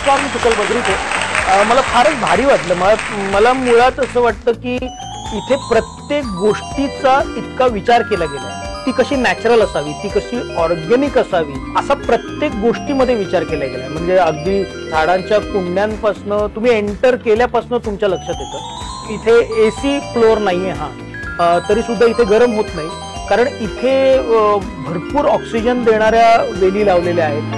नमस्कार, मी तुकल बद्रीचे. मला फारच भारी वाटलं. मला मुळात असं वाटतं की इथे प्रत्येक गोष्टीचा इतका विचार केला गेला. ती कशी नॅचरल असावी, ती कशी ऑर्गॅनिक असावी, असा प्रत्येक गोष्टीमध्ये विचार केला गेला. म्हणजे अगदी झाडांच्या कुंड्यांपासून तुम्ही एंटर केल्यापासून तुमच्या लक्षात येतं. इथे एसी फ्लोअर नाहीये, तरी सुद्धा इथे गरम होत नाही, कारण इथे भरपूर ऑक्सिजन देणाऱ्या वेली लावलेल्या आहेत.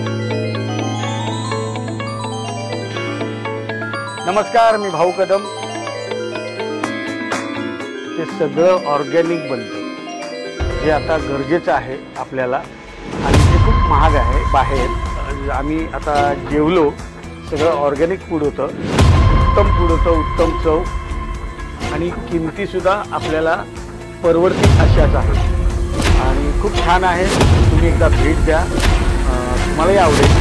नमस्कार, मी भाऊ कदम. ते सगळं ऑर्गॅनिक बनतं, जे आता गरजेचं आहे आपल्याला, आणि ते खूप महाग आहे बाहेर. आम्ही आता जेवलो, सगळं ऑर्गॅनिक फूड होतं, उत्तम फूड होतं, उत्तम चव, आणि किमतीसुद्धा आपल्याला परवडतील अशाच आहेत आणि खूप छान आहे. तुम्ही एकदा भेट द्या, तुम्हालाही आवडेल.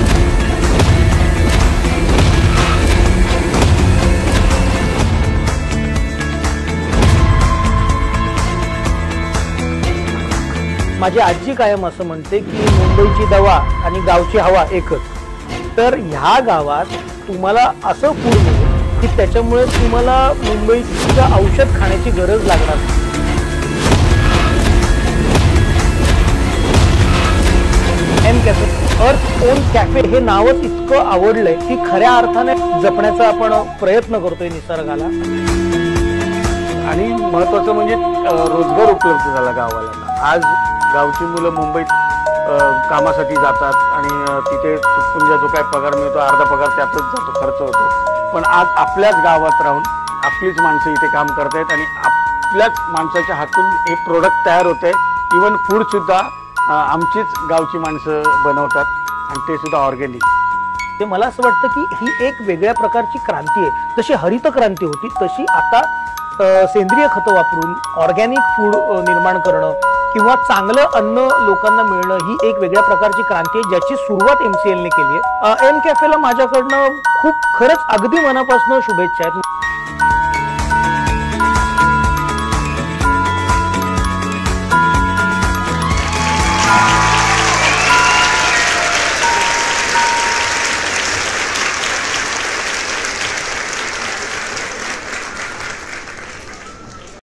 माझी आजी कायम असं म्हणते की मुंबईची दवा आणि गावची हवा एकच. तर ह्या गावात तुम्हाला असं फूड मिळेल की त्याच्यामुळे तुम्हाला मुंबईचं औषध खाण्याची गरज लागणार नाही. mCafe, अर्थ ओन कॅफे हे नावच इतकं आवडलंय की खऱ्या अर्थाने जपण्याचा आपण प्रयत्न करतोय निसर्गाला. आणि महत्त्वाचं म्हणजे रोजगार उपलब्ध झाला गावाला. आज गावची मुलं मुंबईत कामासाठी जातात आणि तिथे तुटपुंजा जो काय पगार मिळतो, अर्धा पगार त्यातच जातो, खर्च होतो. पण आज आपल्याच गावात राहून आपलीच माणसं इथे काम करतायत आणि आपल्याच माणसाच्या हातून हे प्रोडक्ट तयार होत आहे. इवन फूडसुद्धा आमचीच गावची माणसं बनवतात, आणि ते सुद्धा ऑर्गॅनिक. ते मला असं वाटतं की ही एक वेगळ्या प्रकारची क्रांती आहे. जशी हरित क्रांती होती, तशी आता सेंद्रिय खतं वापरून ऑर्गॅनिक फूड निर्माण करणं किंवा चांगलं अन्न लोकांना मिळणं ही एक वेगळ्या प्रकारची क्रांती आहे, ज्याची सुरुवात MCLने केली आहे. mCafeला माझ्याकडनं खूप खरंच अगदी मनापासून शुभेच्छा आहेत.